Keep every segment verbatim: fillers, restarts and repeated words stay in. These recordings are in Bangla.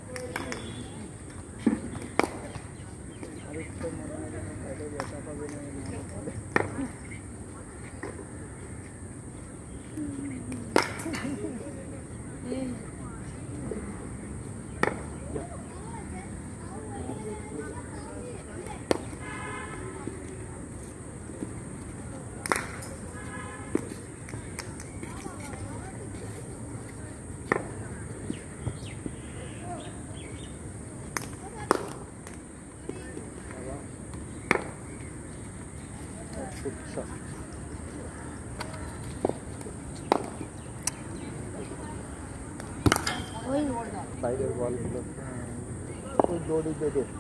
साइडर बॉल कोई जोड़ी दे दे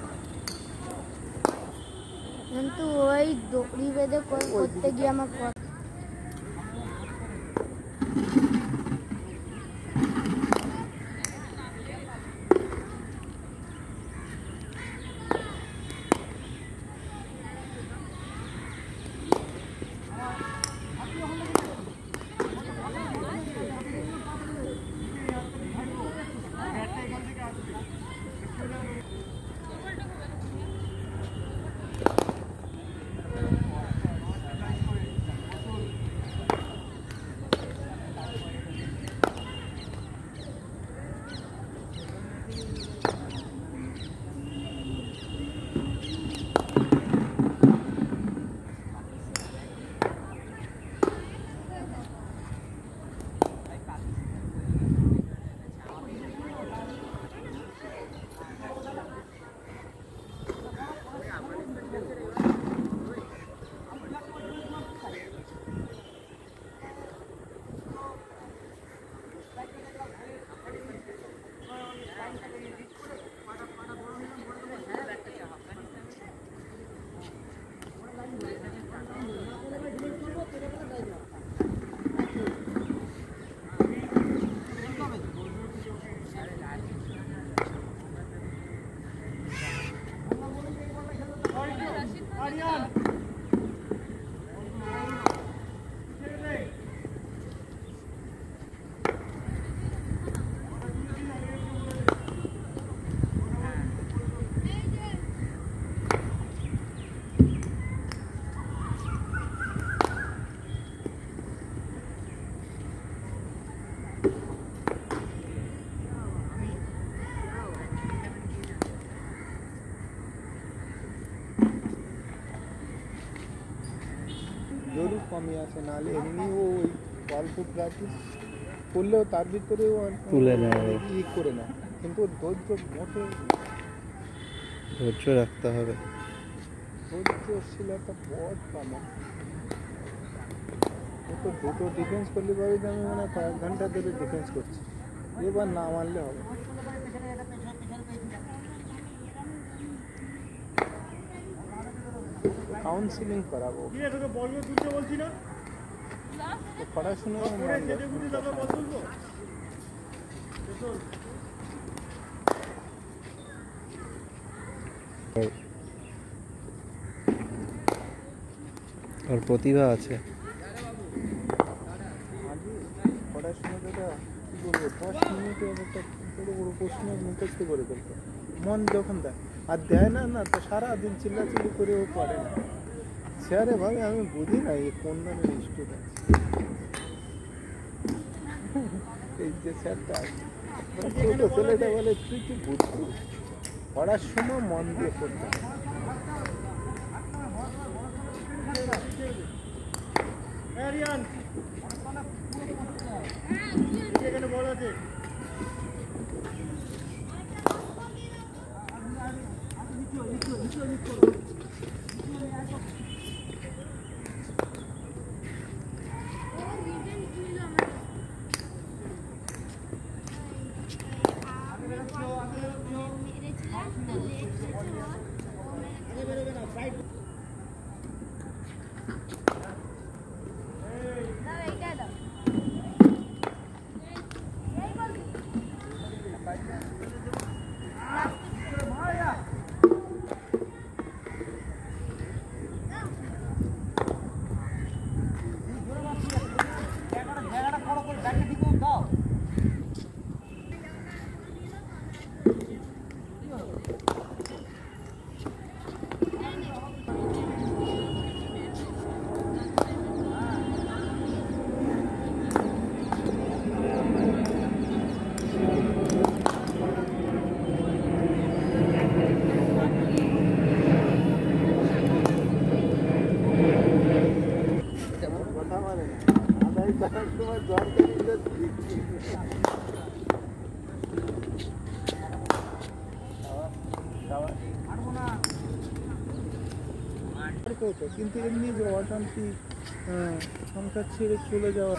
কিন্তু ওই দড়ি বেঁধে করতে গিয়ে আমার জরুর কমই আছে, নাহলে এমনি ও ওই অল্প প্র্যাকটিস করলেও তার ভিতরেও তুলে নেয়, ই করে নেয়, কিন্তু ধৈর্য মোটে ধৈর্য রাখতে হবে। ধৈর্যশীলতা বহুত কম। ও তো দুটো ডিফেন্স করলে পারে যে আমি মানে কয়েক ঘন্টা ধরে ডিফেন্স করছি, এবার না মারলে হবে। কাউন্সিলিং করাবো, পড়াশোনা আর প্রতিভা আছে। পড়াশোনাটা কি বলবো, দশ মিনিটে একটা বড় বড় প্রশ্ন মুখস্থ করে ফেলতো, মন যখন দেয় আর দেয় না না তো সারাদিন চিল্লাচিল্লি করে ও পড়ে না। স্যারে ভাই আমি বুঝি না এই কোন ধরনের স্টুডেন্ট, এই যে স্যারটা ছোট ছেলেটা বলে তুই কি বুঝবি, পড়ার সময় মন দিয়ে পড়তে হবে। হতো, কিন্তু এমনি যে অশান্তি সংসার ছেড়ে চলে যাওয়া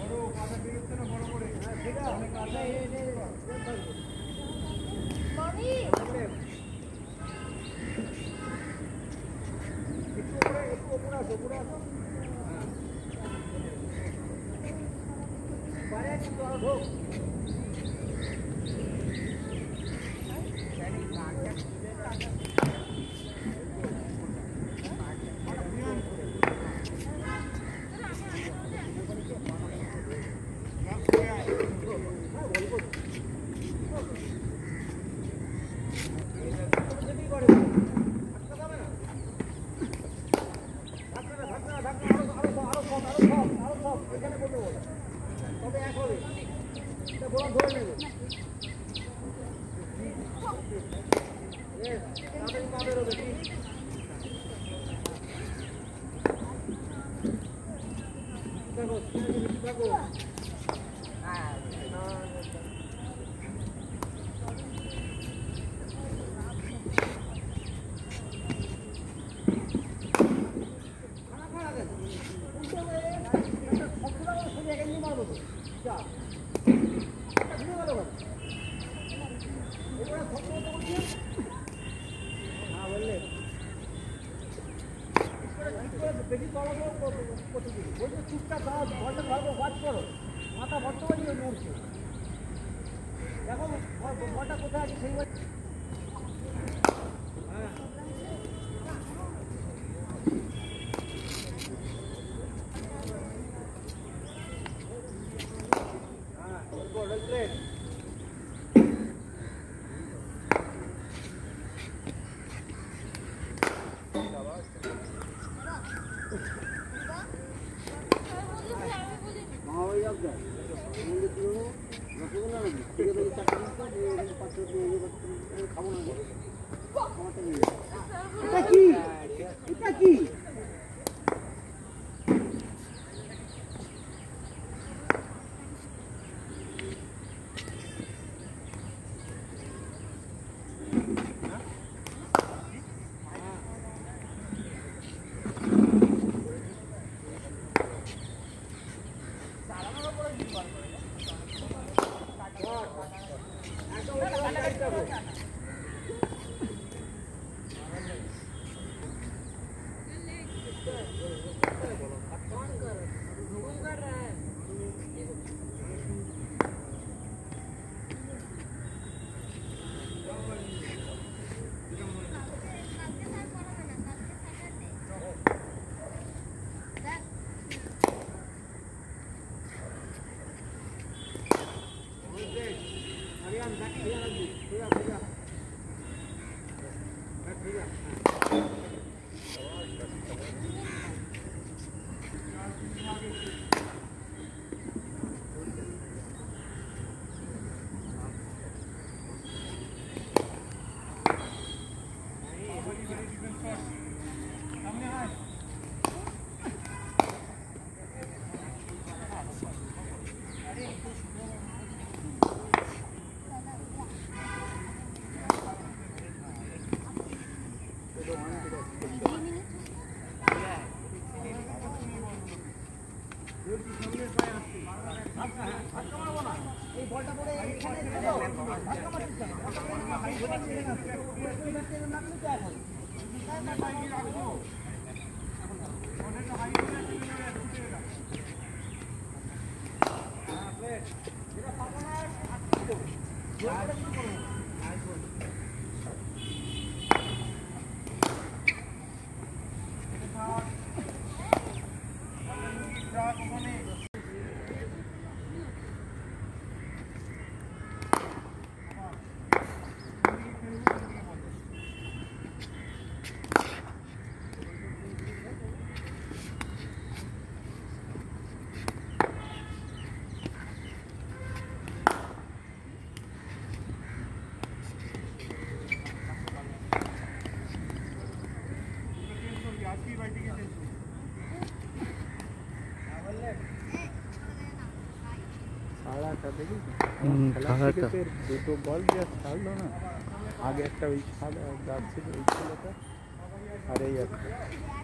দুটো বল যা ছাড়লো না, আগে একটা ওই সাদা গাছ ছিল ওই ছেলেটা, আর এই একটা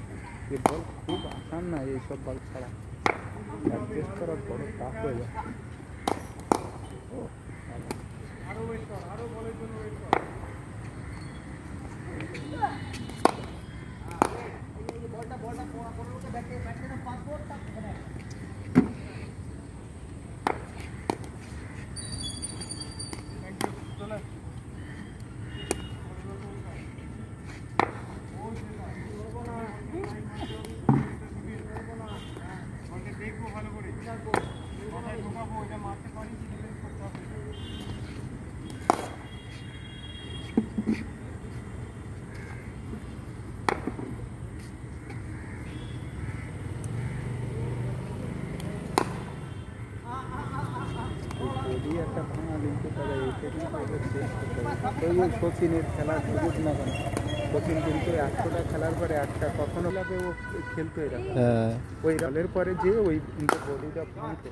ये बल खूब आसान ना ये सब बल छाड़ा एडजस्ट करा बड़ा टाफ हो जाए आरो वेट कर आरो बॉलेर জন্য वेट कर এই বলটা বলটা পনেরোটা ব্যাটে ব্যাটে না পাঁচ বল তা এখানে থ্যাংক ইউ চলে দেখবো ভালো করে দেখবো মাথায় ঢোকাবো এটা মারতে পারি কি ডিফেন্স করতে হবে একটা ভাঙা লিখতে পারে এই সচিনের খেলার সুযোগ না কেন সচিন কিন্তু একশোটা খেলার পরে একটা কখনো লাগে ও খেলতো এরা ওই রানের পরে যে ওই বডিটা ভাঙতো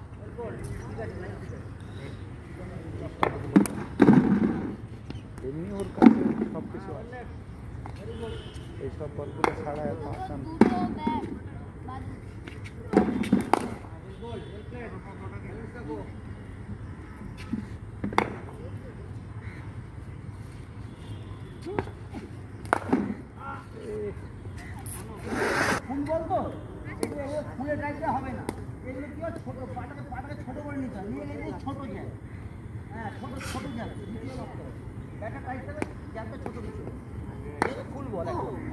এমনি ওর কাছে সব কিছু আছে এইসব বলগুলো ছাড়া এত আসান ফুটবল তো ফুলে টাইপটা হবে না এগুলো কি হয় ছোট পাটাকে পাটাকে ছোট করে নিতে হয় নিয়ে গেলে ছোট যায় হ্যাঁ ছোট ছোট যায় দ্বিতীয় লক্ষ্য ব্যাটা টাইপটা জ্যালটা ছোট কিছু এটা ফুটবল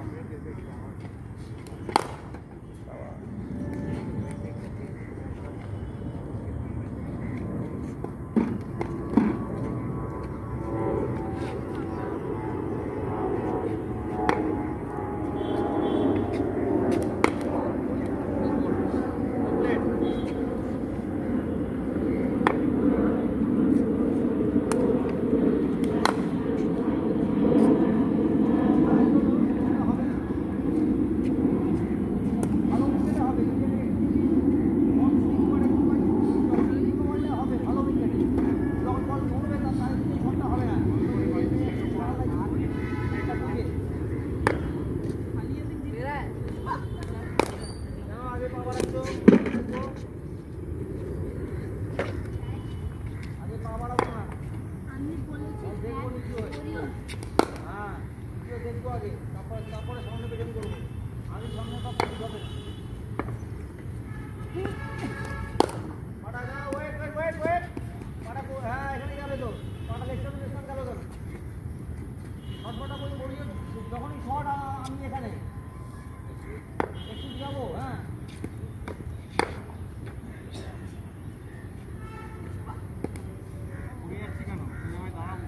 যখনই শট আমি এখানে একটু যাবো হ্যাঁ কেন দাঁড়াবো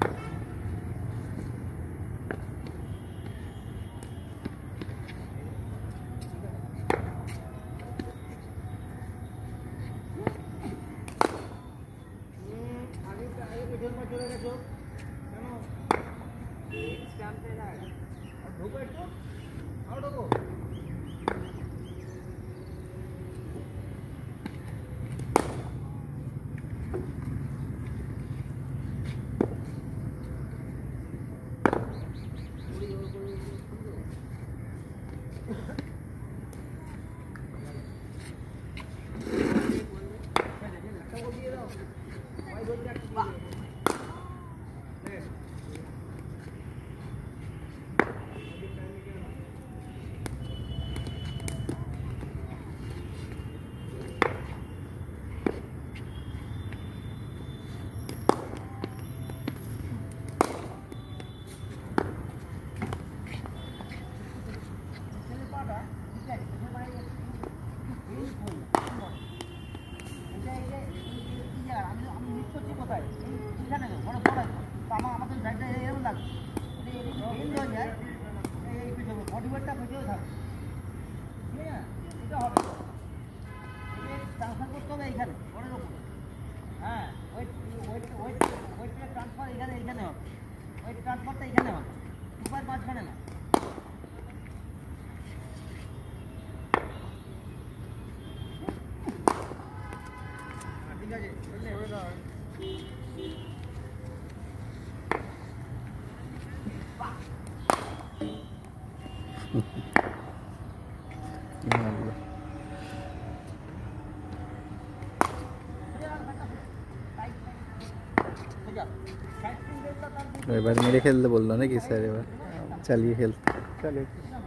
আগে আগে পেছন পা চলে গেছো কেন ঢোকো একটু আরো ঢোকো এবার মেরে খেলতে বললো নাকি স্যার? এবার চালিয়ে খেলতে। চলে